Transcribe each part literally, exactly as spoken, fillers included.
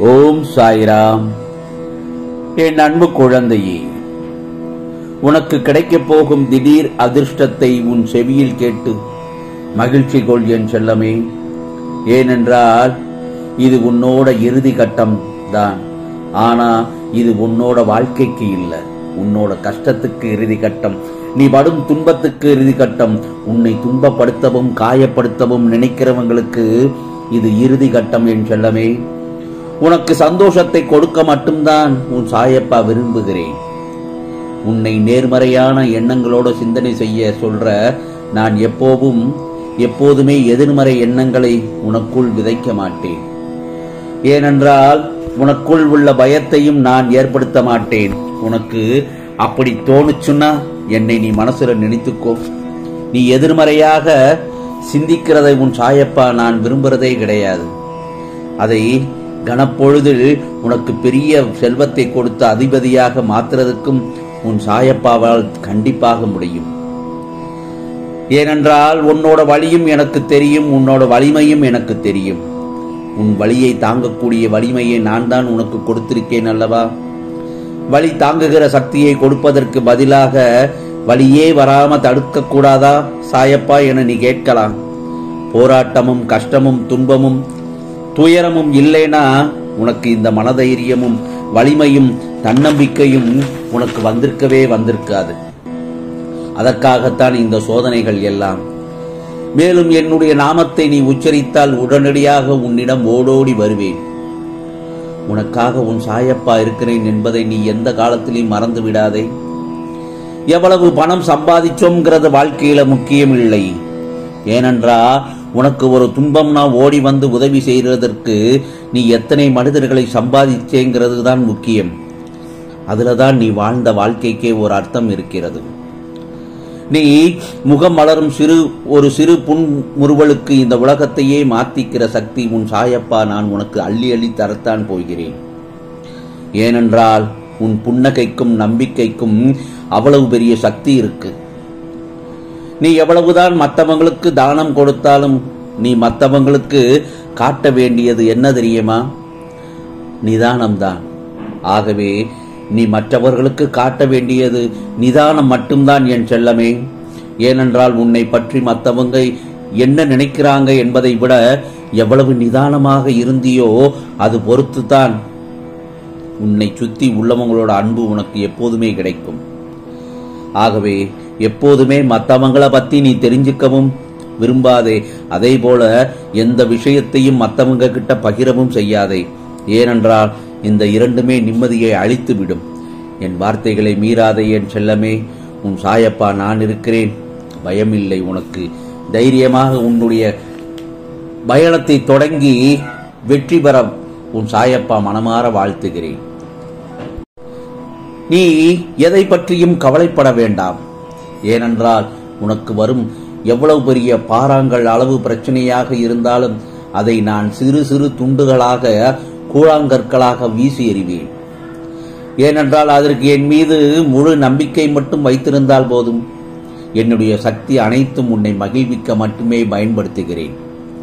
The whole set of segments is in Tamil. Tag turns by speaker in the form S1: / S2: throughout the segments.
S1: ஓம் சாய்ராம். என் அன்பு குழந்தையே, உனக்கு கிடைக்கப் போகும் திடீர் அதிர்ஷ்டத்தை உன் செவியில் கேட்டு மகிழ்ச்சி கொள் என் செல்லமே. ஏனென்றால் இது உன்னோட இறுதி கட்டம் தான். ஆனா இது உன்னோட வாழ்க்கைக்கு இல்லை, உன்னோட கஷ்டத்துக்கு இறுதி கட்டம். நீ படும் துன்பத்துக்கு இறுதி கட்டம். உன்னை துன்பப்படுத்தவும் காயப்படுத்தவும் நினைக்கிறவங்களுக்கு இது இறுதி கட்டம் என் செல்லமே. உனக்கு சந்தோஷத்தை கொடுக்க மட்டும்தான் உன் சாயப்பா விரும்புகிறேன். உன்னை நேர்மறையான எண்ணங்களோட சிந்தனை செய்ய சொல்ற நான் எப்போதும் எப்போதுமே எதிர்மறை எண்ணங்களை உனக்குள் விதைக்க மாட்டேன். ஏனென்றால் உனக்குள் உள்ள பயத்தையும் நான் ஏற்படுத்த மாட்டேன். உனக்கு அப்படி தோணுச்சுன்னா என்னை நீ மனசுல நினைத்துக்கோ. நீ எதிர்மறையாக சிந்திக்கிறதை உன் சாயப்பா நான் விரும்புறதே கிடையாது. அதை கனப்பொழுதில் உனக்கு பெரிய செல்வத்தை கொடுத்த அதிபதியாக மாற்றுறதுக்கும் உன் சாயப்பாவால் கண்டிப்பாக முடியும். ஏனென்றால் உன்னோட வலியும் எனக்கு தெரியும், உன்னோட வலிமையும் எனக்கு தெரியும். உன் வலியை தாங்கக்கூடிய வலிமையை நான் தான் உனக்கு கொடுத்திருக்கேன் அல்லவா? வலி தாங்குகிற சக்தியை கொடுப்பதற்கு பதிலாக வலியே வராம தடுக்க கூடாதா சாயப்பா என நீ கேட்கலாம். போராட்டமும் கஷ்டமும் துன்பமும் துயரமும் இல்லைனா உனக்கு இந்த மனதைரியமும் வலிமையும் தன்னம்பிக்கையும் உனக்கு வந்திருக்கவே வந்திருக்காது. அதற்காகத்தான் இந்த சோதனைகள் எல்லாம். மேலும் என்னுடைய நாமத்தை நீ உச்சரித்தால் உடனடியாக உன்னிடம் ஓடோடி வருவேன். உனக்காக உன் சாயப்பா இருக்கிறேன் என்பதை நீ எந்த காலத்திலையும் மறந்து விடாதே. எவ்வளவு பணம் சம்பாதிச்சோம்ங்கிறது வாழ்க்கையில முக்கியம் இல்லை. ஏனென்றா உனக்கு ஒரு துன்பம்னா ஓடி வந்து உதவி செய்வதற்கு நீ எத்தனை மனிதர்களை சம்பாதிச்சேங்கிறது தான் முக்கியம். அதுலதான் நீ வாழ்ந்த வாழ்க்கைக்கே ஒரு அர்த்தம் இருக்கிறது. நீ முகம் மலரும் சிறு ஒரு சிறு புன்முறுவலுக்கு இந்த உலகத்தையே மாத்திக்கிற சக்தி உன் சாயப்பா நான் உனக்கு அள்ளி அள்ளி தரத்தான் போகிறேன். ஏனென்றால் உன் புன்னகைக்கும் நம்பிக்கைக்கும் அவ்வளவு பெரிய சக்தி இருக்கு. நீ எவ்வளவுதான் மற்றவங்களுக்கு தானம் கொடுத்தாலும் நீ மற்றவங்களுக்கு காட்ட வேண்டியது என்ன தெரியுமா? நிதானம்தான். ஆகவே நீ மற்றவர்களுக்கு காட்ட வேண்டியது நிதானம் மட்டும்தான் என் செல்லமே. ஏனென்றால் உன்னை பற்றி மற்றவங்க என்ன நினைக்கிறாங்க என்பதை விட எவ்வளவு நிதானமாக இருந்தியோ அது பொறுத்துதான் உன்னை சுத்தி உள்ளவங்களோட அன்பு உனக்கு எப்போதுமே கிடைக்கும். ஆகவே எப்போதுமே மற்றவங்களை பத்தி நீ தெரிஞ்சுக்கவும் விரும்பாதே. அதே போல எந்த விஷயத்தையும் மற்றவங்க கிட்ட பகிரவும் செய்யாதே. ஏனென்றால் இந்த இரண்டுமே நிம்மதியை அழித்து விடும். என் வார்த்தைகளை மீறாதே என் செல்லமே. உன் சாயப்பா நான் இருக்கிறேன். பயமில்லை உனக்கு. தைரியமாக உன்னுடைய பயணத்தை தொடங்கி வெற்றி பெற உன் சாயப்பா மனமாற வாழ்த்துகிறேன். நீ எதை பற்றியும் கவலைப்பட வேண்டாம். ஏனென்றால் உனக்கு வரும் எவ்வளவு பெரிய பாறாங்கல் அளவு பிரச்சனையாக இருந்தாலும் அதை நான் சிறு சிறு துண்டுகளாக கூழாங்கற்களாக வீசி எறிவேன். ஏனென்றால் அதற்கு என் மீது முழு நம்பிக்கை மட்டும் வைத்திருந்தால் போதும். என்னுடைய சக்தி அனைத்தும் உன்னை மகிழ்விக்க மட்டுமே பயன்படுத்துகிறேன்.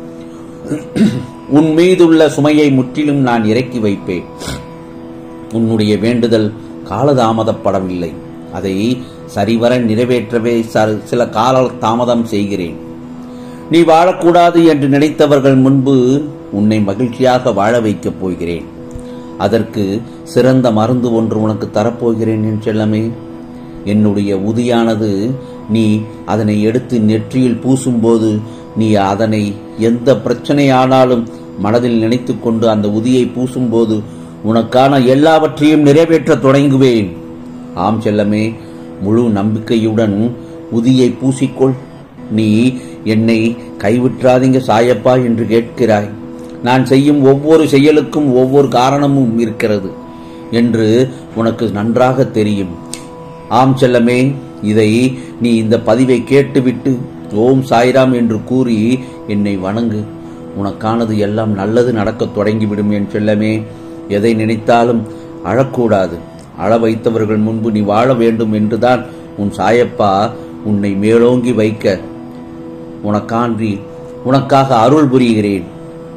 S1: உன் மீதுள்ள சுமையை முற்றிலும் நான் இறக்கி வைப்பேன். உன்னுடைய வேண்டுதல் காலதாமதப்படவில்லை. அதை சரிவர நிறைவேற்றவே சில கால தாமதம் செய்கிறேன். நீ வாழக்கூடாது என்று நினைத்தவர்கள் முன்பு உன்னை மகிழ்ச்சியாக வாழ வைக்கப் போகிறேன். அதற்கு சிறந்த மருந்து ஒன்று உனக்கு தரப்போகிறேன் என் செல்லமே. என்னுடைய உதியானது நீ அதனை எடுத்து நெற்றியில் பூசும்போது நீ அதனை எந்த பிரச்சனையானாலும் மனதில் நினைத்து கொண்டு அந்த உதியை பூசும்போது உனக்கான எல்லாவற்றையும் நிறைவேற்ற தொடங்குவேன். ஆம் செல்லமே, முழு நம்பிக்கையுடன் உதியை பூசிக்கொள். நீ என்னை கைவிற்றாதீங்க சாயப்பா என்று கேட்கிறாய். நான் செய்யும் ஒவ்வொரு செயலுக்கும் ஒவ்வொரு காரணமும் இருக்கிறது என்று உனக்கு நன்றாக தெரியும். ஆம் செல்லமே, இதை நீ இந்த பதிவை கேட்டுவிட்டு ஓம் சாய்ராம் என்று கூறி என்னை வணங்கு. உனக்கானது எல்லாம் நல்லது நடக்க தொடங்கிவிடும் என் செல்லமே. எதை நினைத்தாலும் அழக்கூடாது. அழ வைத்தவர்கள் முன்பு நீ வாழ வேண்டும் என்றுதான் உன் சாயப்பா உன்னை மேலோங்கி வைக்க உனக்கான்றி உனக்காக அருள் புரிகிறேன்.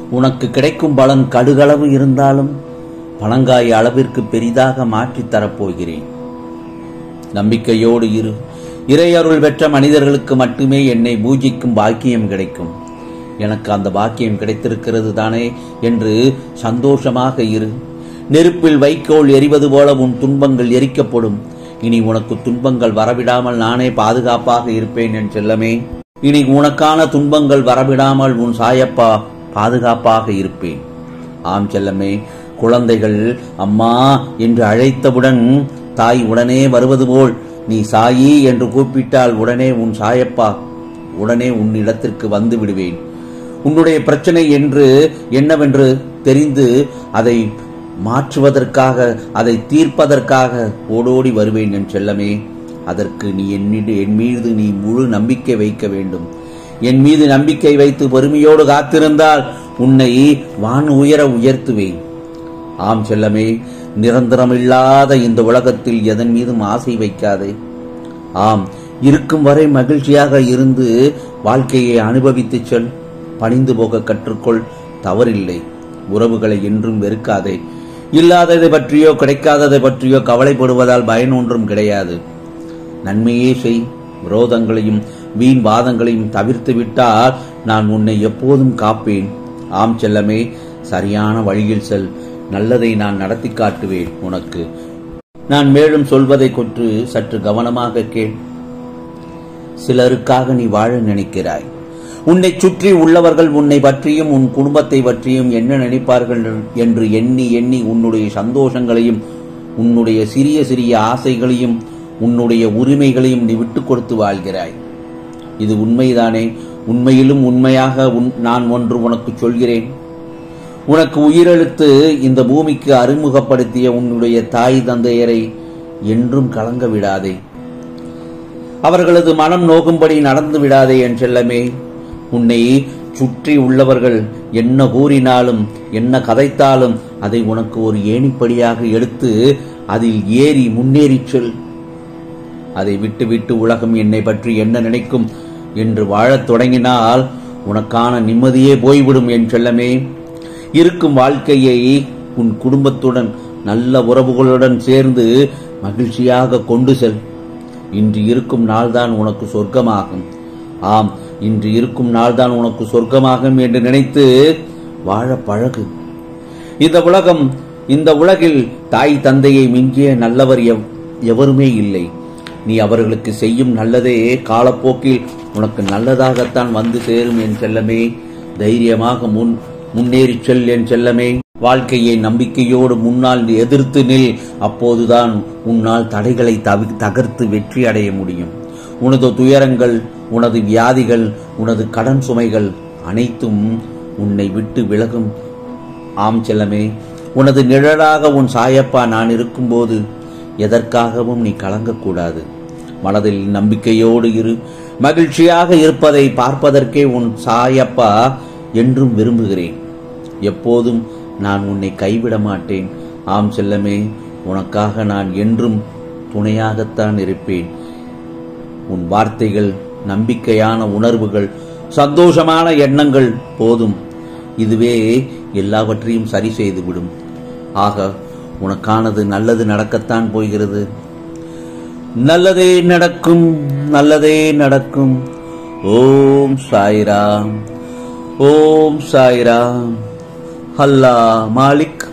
S1: உனக்கு கிடைக்கும் பலன் கடுகளவு இருந்தாலும் பழங்காய் அளவிற்கு பெரிதாக மாற்றித் தரப்போகிறேன். நம்பிக்கையோடு இரு. இறையருள் பெற்ற மனிதர்களுக்கு மட்டுமே என்னை பூஜிக்கும் பாக்கியம் கிடைக்கும். எனக்கு அந்த பாக்கியம் கிடைத்திருக்கிறது தானே என்று சந்தோஷமாக இரு. நெருப்பில் வைக்கோல் எரிவது போல உன் துன்பங்கள் எரிக்கப்படும். இனி உனக்கு துன்பங்கள் வரவிடாமல் நானே பாதுகாப்பாக இருப்பேன் என் செல்லமே. இனி உனக்கான துன்பங்கள் வரவிடாமல் உன் சாயப்பா பாதுகாப்பாக இருப்பேன். ஆம் செல்லமே, குழந்தைகள் அம்மா என்று அழைத்தவுடன் தாய் உடனே வருவது போல் நீ சாயி என்று கூப்பிட்டால் உடனே உன் சாயப்பா உடனே உன் இடத்திற்கு வந்து விடுவேன். உன்னுடைய பிரச்சனை என்று என்னவென்று தெரிந்து அதை மாற்றுவதற்காக, அதை தீர்ப்பதற்காக ஓடோடி வருவேன் என் செல்லமே. அதற்கு நீ என்னிட என் மீது நீ முழு நம்பிக்கை வைக்க வேண்டும். என் மீது நம்பிக்கை வைத்து பொறுமையோடு காத்திருந்தால் உன்னை வான் உயர உயர்த்துவேன். ஆம் செல்லமே, நிரந்தரமில்லாத இந்த உலகத்தில் எதன் மீதும் ஆசை வைக்காதே. ஆம், இருக்கும் வரை மகிழ்ச்சியாக இருந்து வாழ்க்கையை அனுபவித்து செல். பணிந்து போக கற்றுக்கொள், தவறில்லை. உறவுகளை என்றும் வெறுக்காதே. இல்லாததை பற்றியோ கிடைக்காததை பற்றியோ கவலைப்படுவதால் பயன் ஒன்றும் கிடையாது. நன்மையே செய். விரோதங்களையும் வீண் வாதங்களையும் தவிர்த்து விட்டால் நான் உன்னை எப்போதும் காப்பேன். ஆம் செல்லமே, சரியான வழியில் செல். நல்லதை நான் நடத்தி காட்டுவேன் உனக்கு. நான் மேலும் சொல்வதை கொற்று சற்று கவனமாக கேள். சிலருக்காக நீ வாழ நினைக்கிறாய். உன்னை சுற்றி உள்ளவர்கள் உன்னை பற்றியும் உன் குடும்பத்தை பற்றியும் என்ன நினைப்பார்கள் என்று எண்ணி எண்ணி உன்னுடைய சந்தோஷங்களையும் உன்னுடைய சிறிய சிறிய ஆசைகளையும் உன்னுடைய உரிமைகளையும் நீ விட்டுக் கொடுத்து வாழ்கிறாய். இது உண்மைதானே? உண்மையிலும் உண்மையாக நான் ஒன்று உனக்கு சொல்கிறேன். உனக்கு உயிரெழுத்து இந்த பூமிக்கு அறிமுகப்படுத்திய உன்னுடைய தாய் தந்தையரை என்றும் கலங்க விடாதே. அவர்களது மனம் நோகும்படி நடந்து விடாதே என் செல்லமே. உன்னை சுற்றி உள்ளவர்கள் என்ன கூறினாலும் என்ன கதைத்தாலும் அதை உனக்கு ஒரு ஏணிப்படியாக எடுத்து அதில் ஏறி முன்னேறி செல். அதை விட்டு விட்டு உலகம் என்னை பற்றி என்ன நினைக்கும் என்று வாழத் தொடங்கினால் உனக்கான நிம்மதியே போய்விடும் என் செல்லமே. இருக்கும் வாழ்க்கையை உன் குடும்பத்துடன் நல்ல உறவுகளுடன் சேர்ந்து மகிழ்ச்சியாக கொண்டு செல். இன்று இருக்கும் நாள்தான் உனக்கு சொர்க்கமாகும். ஆம், இன்று இருக்கும் நாள்தான் உனக்கு சொர்க்கமாகும் என்று நினைத்து வாழ பழகு. இந்த உலகம் இந்த உலகில் தாய் தந்தையை மிஞ்சிய நல்லவர் எவருமே இல்லை. நீ அவர்களுக்கு செய்யும் நல்லதே காலப்போக்கில் உனக்கு நல்லதாகத்தான் வந்து சேரும் என் செல்லமே. தைரியமாக முன் முன்னேறி செல் என் செல்லமே. வாழ்க்கையை நம்பிக்கையோடு முன்னால் எதிர்த்து நில். அப்போதுதான் உன்னால் தடைகளை தகர்த்து வெற்றி அடைய முடியும். உனது துயரங்கள், உனது வியாதிகள், உனது கடன் சுமைகள் அனைத்தும் உன்னை விட்டு விலகும். ஆம் செல்லமே, உனது நிழலாக உன் சாயப்பா நான் இருக்கும்போது எதற்காகவும் நீ கலங்கக்கூடாது. மனதில் நம்பிக்கையோடு இரு. மகிழ்ச்சியாக இருப்பதை பார்ப்பதற்கே உன் சாயப்பா என்றும் விரும்புகிறேன். எப்போதும் நான் உன்னை கைவிட மாட்டேன். ஆம் செல்லமே, உனக்காக நான் என்றும் துணையாகத்தான் இருப்பேன். உன் வார்த்தைகள், நம்பிக்கையான உணர்வுகள், சந்தோஷமான எண்ணங்கள் போதும். இதுவே எல்லாவற்றையும் சரி செய்துவிடும். ஆக உனக்கானது நல்லது நடக்கத்தான் போகிறது. நல்லதே நடக்கும், நல்லதே நடக்கும். ஓம் சாய்ராம், ஓம் சாய்ராம். அல்லாஹ் மாலிக்.